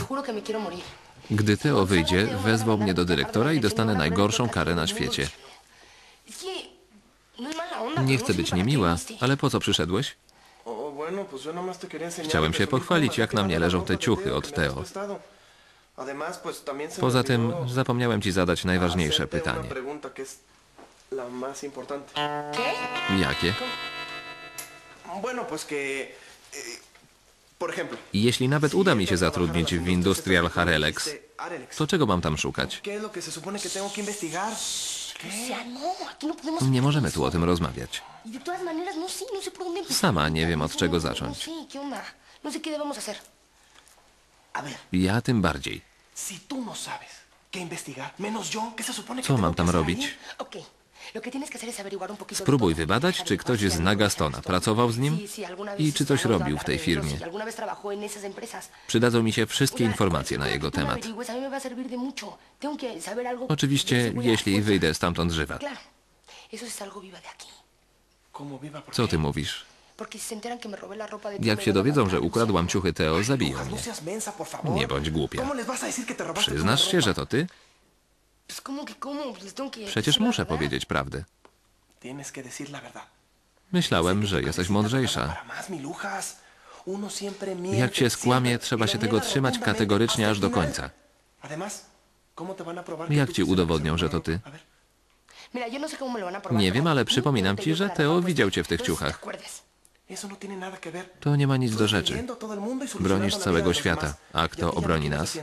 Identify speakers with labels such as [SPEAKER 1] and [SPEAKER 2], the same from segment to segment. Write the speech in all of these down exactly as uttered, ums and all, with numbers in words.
[SPEAKER 1] Gdy Teo wyjdzie, wezwał mnie do dyrektora i dostanę najgorszą karę na świecie. Nie chcę być niemiła, ale po co przyszedłeś? Chciałem się pochwalić, jak na mnie leżą te ciuchy od Teo. Poza tym zapomniałem ci zadać najważniejsze pytanie. Jakie? Jeśli nawet uda mi się zatrudnić w Industrial Harelex, to czego mam tam szukać? Nie możemy tu o tym rozmawiać. Sama nie wiem, od czego zacząć. Ja tym bardziej. Co mam tam robić? Spróbuj wybadać, czy ktoś zna Gastona, pracował z nim i czy coś robił w tej firmie. Przydadzą mi się wszystkie informacje na jego temat. Oczywiście, jeśli wyjdę stamtąd żywa. Co ty mówisz? Jak się dowiedzą, że ukradłam ciuchy Teo, zabiją mnie. Nie bądź głupia. Przyznasz się, że to ty? Przecież muszę powiedzieć prawdę. Myślałem, że jesteś mądrzejsza. Jak się skłamie, trzeba się tego trzymać kategorycznie aż do końca. Jak ci udowodnią, że to ty? Nie wiem, ale przypominam ci, że Teo widział cię w tych ciuchach. To nie ma nic do rzeczy. Bronisz całego świata. A kto obroni nas?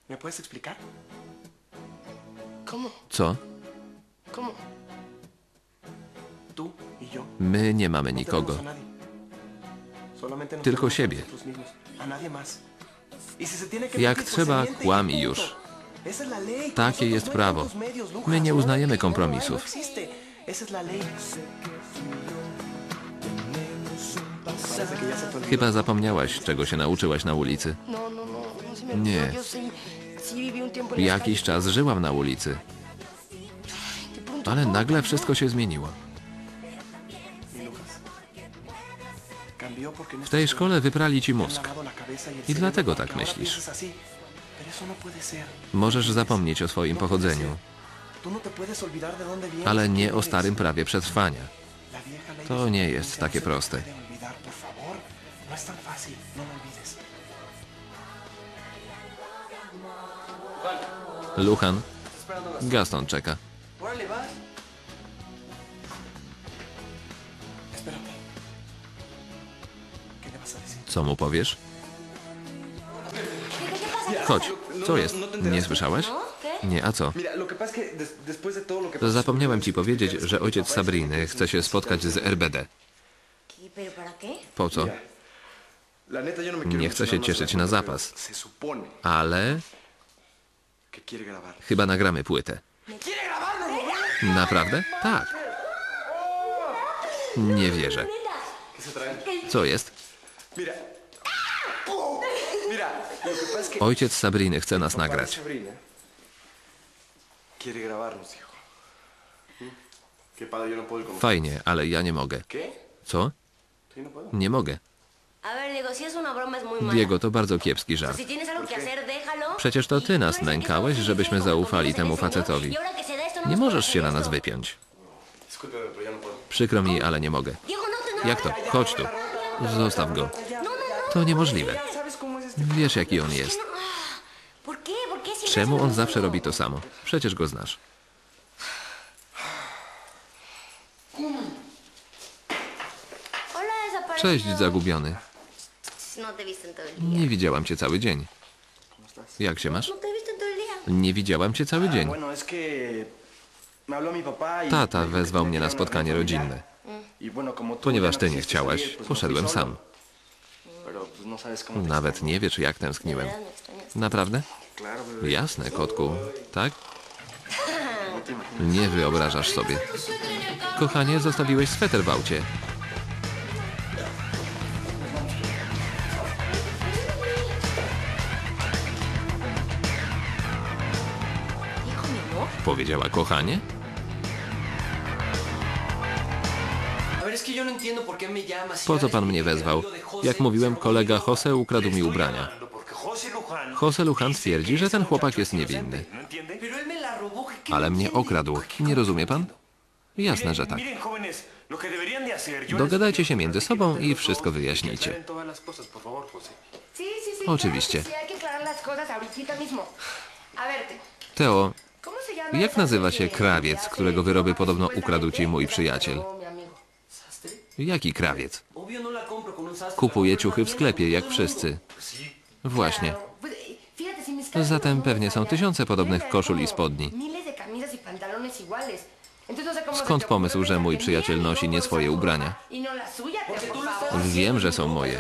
[SPEAKER 1] Co? My nie mamy nikogo. Tylko siebie. Jak trzeba, kłam i już. Takie jest prawo. My nie uznajemy kompromisów. Chyba zapomniałaś, czego się nauczyłaś na ulicy. Nie. Jakiś czas żyłam na ulicy. Ale nagle wszystko się zmieniło. W tej szkole wyprali ci mózg. I dlatego tak myślisz. Możesz zapomnieć o swoim pochodzeniu, ale nie o starym prawie przetrwania. To nie jest takie proste. Luhan, Gaston czeka. Co mu powiesz? Chodź, co jest? Nie słyszałeś? Nie, a co? Zapomniałem ci powiedzieć, że ojciec Sabriny chce się spotkać z R B D. Po co? Nie chce się cieszyć na zapas. Ale... chyba nagramy płytę. Naprawdę? Tak. Nie wierzę. Co jest? Ojciec Sabriny chce nas nagrać. Fajnie, ale ja nie mogę. Co? Nie mogę. Diego, to bardzo kiepski żart. Przecież to ty nas nękałeś, żebyśmy zaufali temu facetowi. Nie możesz się na nas wypiąć. Przykro mi, ale nie mogę. Jak to? Chodź tu. Zostaw go. To niemożliwe. Wiesz, jaki on jest. Czemu on zawsze robi to samo? Przecież go znasz. Cześć, zagubiony. Nie widziałam cię cały dzień. Jak się masz? Nie widziałam cię cały dzień. Tata wezwał mnie na spotkanie rodzinne. Ponieważ ty nie chciałaś, poszedłem sam. Nawet nie wiesz, jak tęskniłem. Naprawdę? Jasne, kotku. Tak? Nie wyobrażasz sobie. Kochanie, zostawiłeś sweter w aucie. Powiedziała kochanie? Po co pan mnie wezwał? Jak mówiłem, kolega Jose ukradł mi ubrania. José Luján twierdzi, że ten chłopak jest niewinny. Ale mnie okradł. Nie rozumie pan? Jasne, że tak. Dogadajcie się między sobą i wszystko wyjaśnijcie. Oczywiście. Teo, jak nazywa się krawiec, którego wyroby podobno ukradł ci mój przyjaciel? Jaki krawiec? Kupuje ciuchy w sklepie, jak wszyscy. Właśnie. Zatem pewnie są tysiące podobnych koszul i spodni. Skąd pomysł, że mój przyjaciel nosi nie swoje ubrania? Wiem, że są moje.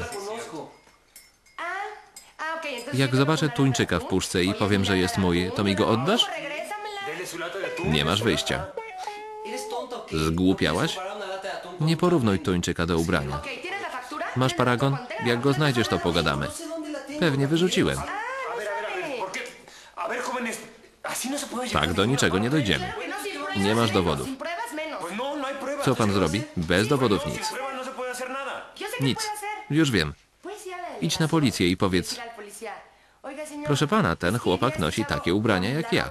[SPEAKER 1] Jak zobaczę tuńczyka w puszce i powiem, że jest mój, to mi go oddasz? Nie masz wyjścia. Zgłupiałaś? Nie porównuj tuńczyka do ubrania. Masz paragon? Jak go znajdziesz, to pogadamy. Pewnie wyrzuciłem. Tak, do niczego nie dojdziemy. Nie masz dowodów. Co pan zrobi? Bez dowodów nic. Nic. Już wiem. Idź na policję i powiedz: proszę pana, ten chłopak nosi takie ubrania jak ja.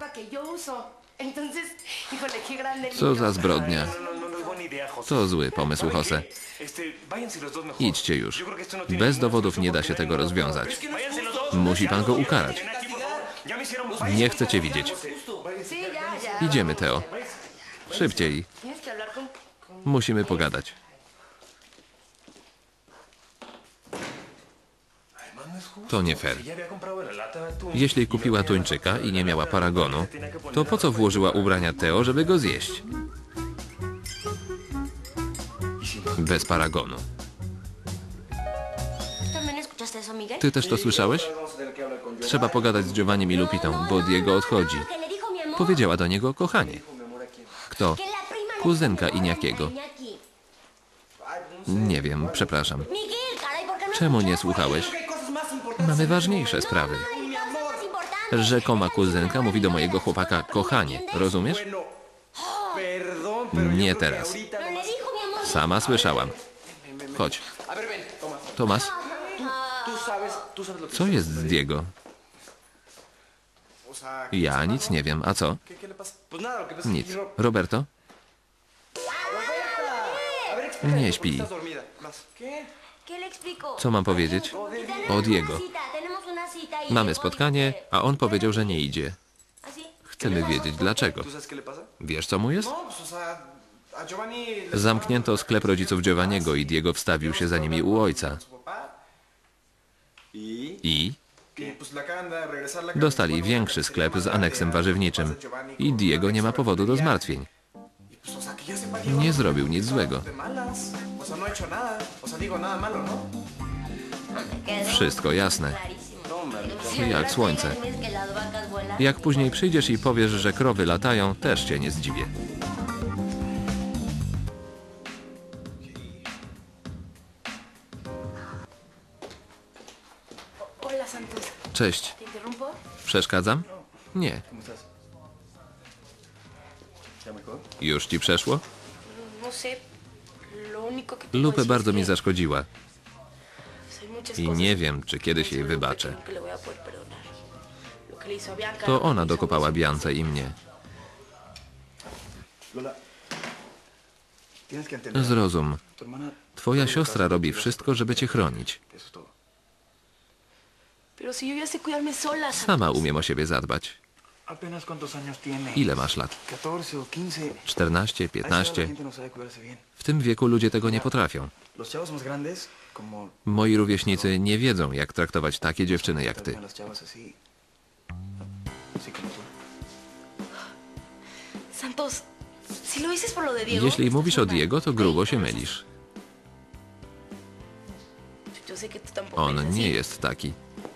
[SPEAKER 1] Co za zbrodnia. To zły pomysł, José. Idźcie już. Bez dowodów nie da się tego rozwiązać. Musi pan go ukarać. Nie chcę cię widzieć. Idziemy, Teo. Szybciej. Musimy pogadać. To nie fair. Jeśli kupiła tuńczyka i nie miała paragonu, to po co włożyła ubrania Teo, żeby go zjeść? Bez paragonu. Ty też to słyszałeś? Trzeba pogadać z Giovannim i Lupitą, bo Diego odchodzi. Powiedziała do niego kochanie. Kto? Kuzynka Iniakiego. Nie wiem, przepraszam. Czemu nie słuchałeś? Mamy ważniejsze sprawy. Rzekoma kuzynka mówi do mojego chłopaka kochanie, rozumiesz? Nie teraz. Sama słyszałam. Chodź. Tomas. Co jest z Diego? Ja nic nie wiem. A co? Nic. Roberto? Nie śpi. Co mam powiedzieć? O Diego. Mamy spotkanie, a on powiedział, że nie idzie. Chcemy wiedzieć dlaczego. Wiesz, co mu jest? Zamknięto sklep rodziców Giovanniego i Diego wstawił się za nimi u ojca. I? Dostali większy sklep z aneksem warzywniczym. I Diego nie ma powodu do zmartwień. Nie zrobił nic złego. Wszystko jasne. Jak słońce. Jak później przyjdziesz i powiesz, że krowy latają, też cię nie zdziwię. Cześć. Przeszkadzam? Nie. Już ci przeszło? Lupę bardzo mi zaszkodziła. I nie wiem, czy kiedyś jej wybaczę. To ona dokopała Biance i mnie. Zrozum. Twoja siostra robi wszystko, żeby cię chronić. Sama umiem o siebie zadbać. Ile masz lat? czternaście, piętnaście. W tym wieku ludzie tego nie potrafią. Moi rówieśnicy nie wiedzą, jak traktować takie dziewczyny jak ty. Jeśli mówisz o Diego, to grubo się mylisz. On nie jest taki.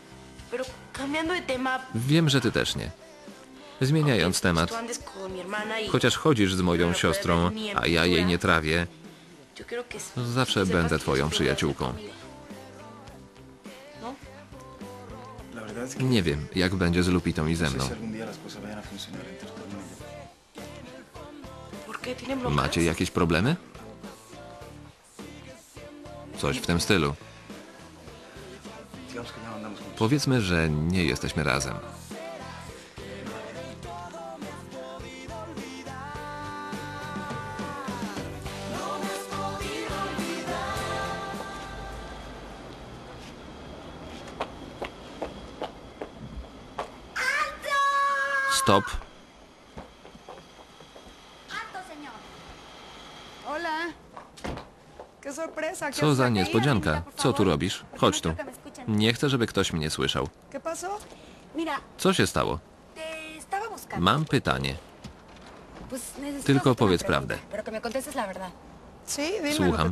[SPEAKER 1] Wiem, że ty też nie. Zmieniając temat, chociaż chodzisz z moją siostrą, a ja jej nie trawię, zawsze będę twoją przyjaciółką. Nie wiem, jak będzie z Lupitą i ze mną. Macie jakieś problemy? Coś w tym stylu. Powiedzmy, że nie jesteśmy razem. Stop. Co za niespodzianka. Co tu robisz? Chodź tu. Nie chcę, żeby ktoś mnie słyszał. Co się stało? Mam pytanie. Tylko powiedz prawdę. Słucham.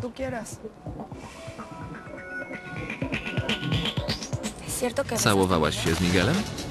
[SPEAKER 1] Całowałaś się z Miguelem?